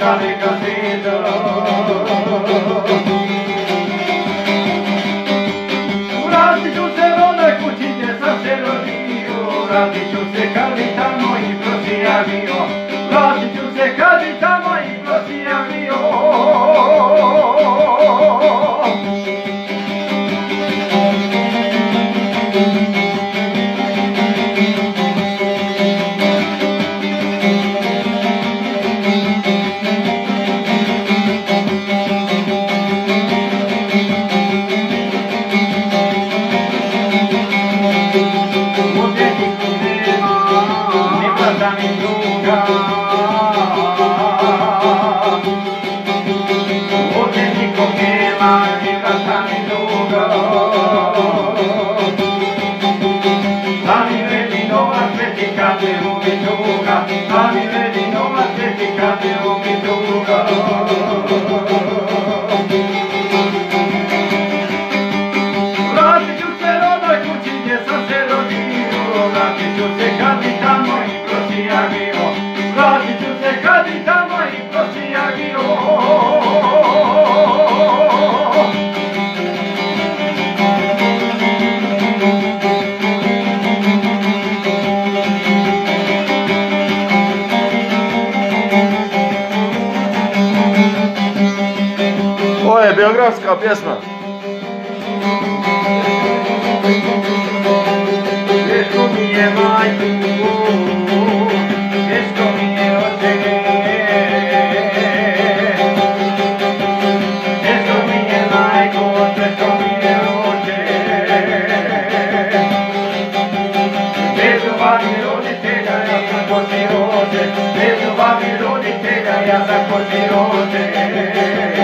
Vratit ću se rodnoj kući gdje sam se rodio, vratit ću se kad bi tamo i prosija bio, vratit ću se kad bi tamo i prosija bio. Vratit ću se rodnoj kući gdje sam se rodio, vratit ću se kad bi tamo i prosija bio, vratit ću se kad bi tamo i prosija bio. Ovo je biografska pjesma. Teško mi je majku, teško mi je oče, teško mi je majko, teško mi je oče. Bez ljubavi roditelja ja sam ko siroče, bez ljubavi roditelja ja sam ko siroče.